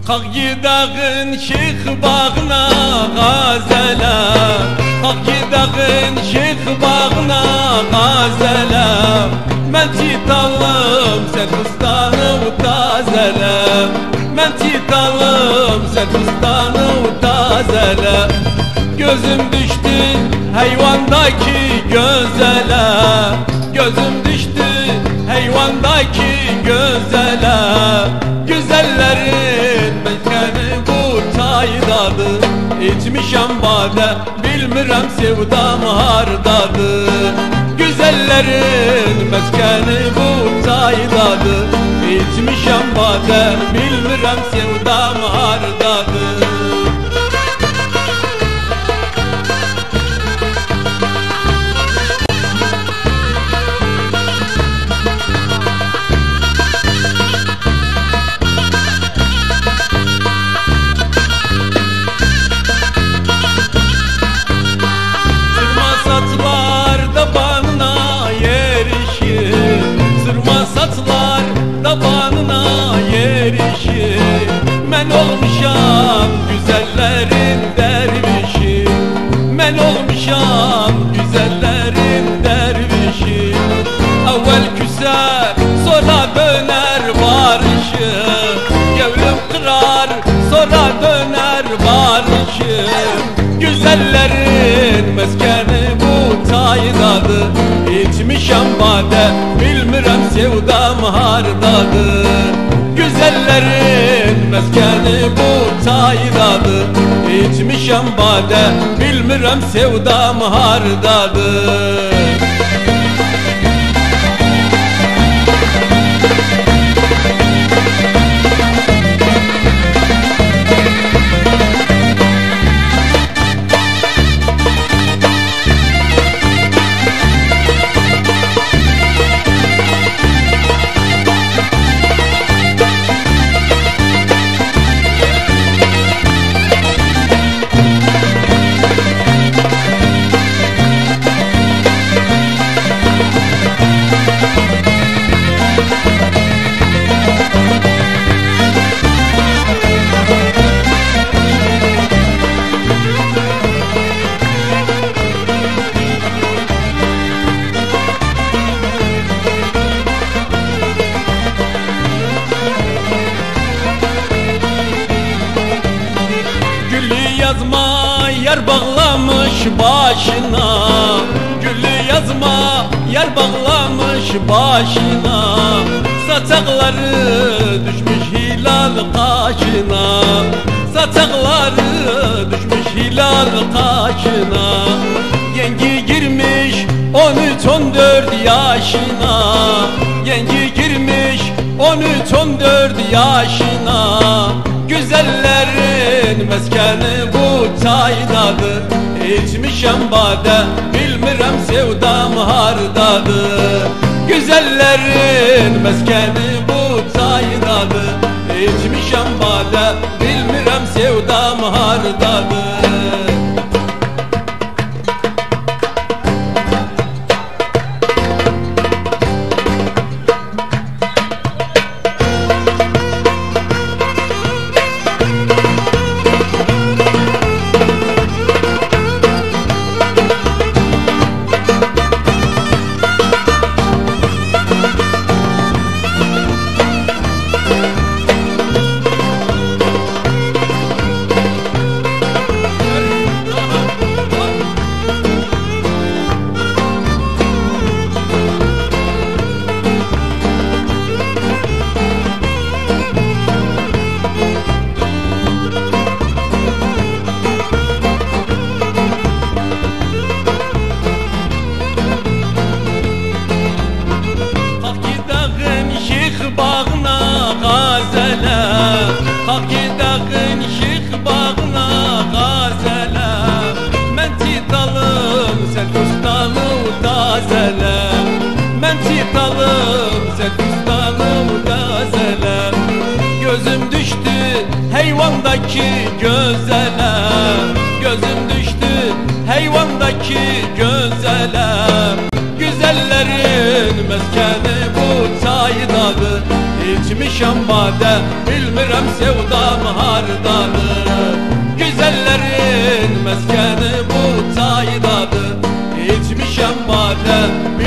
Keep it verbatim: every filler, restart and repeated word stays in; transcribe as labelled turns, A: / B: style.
A: Kalk gidağın şeyh bağına gazele, kalk gidağın şeyh bağına gazele. Men titalım sen fıstanı tazele, men titalım sen fıstanı tazele. Gözüm düştü hayvandaki gözele, gözüm düştü hayvandaki gözele. Güzellerin mekanı bu taydadır, içmişem bade bilmirem sevdam hardadır. Güzellerin meskanı bu taydadır, içmişem bade bilmirem sevdam hardadır. Men olmuşam güzellerin dervişi, men olmuşam güzellerin dervişi. Evvel küser sonra döner barışı, gevlim kırar sonra döner barışı. Güzellerin meskeni bu taydadır, içmişem bade bilmirem sevdam hardadır. Güzellerin meskeni bu taydadır, içmişem bade bilmirem sevdam hardadır. Yazma yer bağlamış başına, gülü yazma yer bağlamış başına. Saçakları düşmüş hilal kaşına, saçakları düşmüş hilal kaşına. Yengi girmiş on üç on dört yaşına, yengi girmiş on üç on dört yaşına. Güzellerin meskeni bu taydadır, içmişem bade bilmirem sevdam hardadır. Güzellerin meskeni bu taydadır, içmişem bade bilmirem sevdam hardadır. Bağına gazele, kalk gidağın şeyh bağına gazele. Men titalım sen fıstanı tazele, men titalım sen fıstanı tazele. Gözüm düştü hayvandaki gözele, gözüm düştü hayvandaki gözele. Güzellerin meskeni bu taydadır, İçmişem bade, bilmirem sevdam hardadır. Güzellerin meskeni bu taydadır. İçmişem bade,